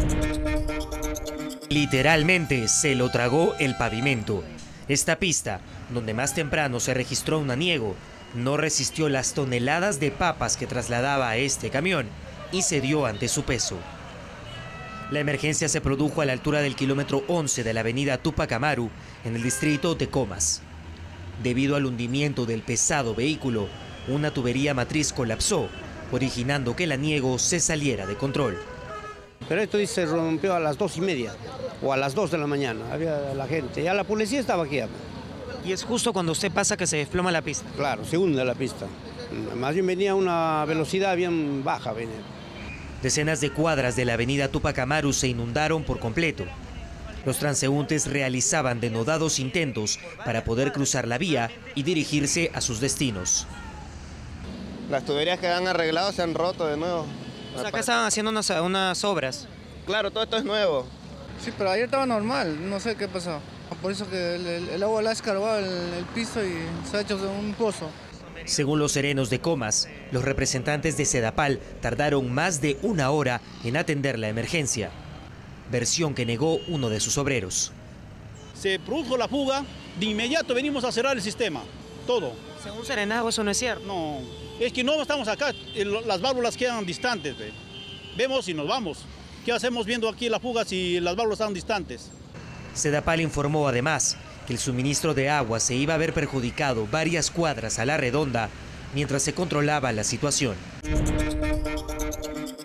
Literalmente se lo tragó el pavimento. Esta pista, donde más temprano se registró un aniego, no resistió las toneladas de papas que trasladaba a este camión y cedió ante su peso. La emergencia se produjo a la altura del kilómetro 11 de la avenida Túpac Amaru, en el distrito de Comas. Debido al hundimiento del pesado vehículo, una tubería matriz colapsó, originando que el aniego se saliera de control. Pero esto se rompió a las 2:30 o a las 2 de la mañana. Había la gente, ya la policía estaba aquí. Y es justo cuando usted pasa que se desploma la pista. Claro, se hunde la pista. Más bien venía a una velocidad bien baja. Decenas de cuadras de la avenida Túpac Amaru se inundaron por completo. Los transeúntes realizaban denodados intentos para poder cruzar la vía y dirigirse a sus destinos. Las tuberías que han arreglado se han roto de nuevo. O sea, acá estaban haciendo unas obras. Claro, todo esto es nuevo. Sí, pero ayer estaba normal, no sé qué pasó. Por eso que el agua le ha escarbado el piso y se ha hecho un pozo. Según los serenos de Comas, los representantes de Sedapal tardaron más de 1 hora en atender la emergencia, versión que negó uno de sus obreros. Se produjo la fuga, de inmediato venimos a cerrar el sistema, todo. Según Serenazgo eso no es cierto. No, es que no estamos acá, las válvulas quedan distantes, vemos y nos vamos. ¿Qué hacemos viendo aquí la fuga si las válvulas están distantes? Sedapal informó además que el suministro de agua se iba a ver perjudicado varias cuadras a la redonda mientras se controlaba la situación.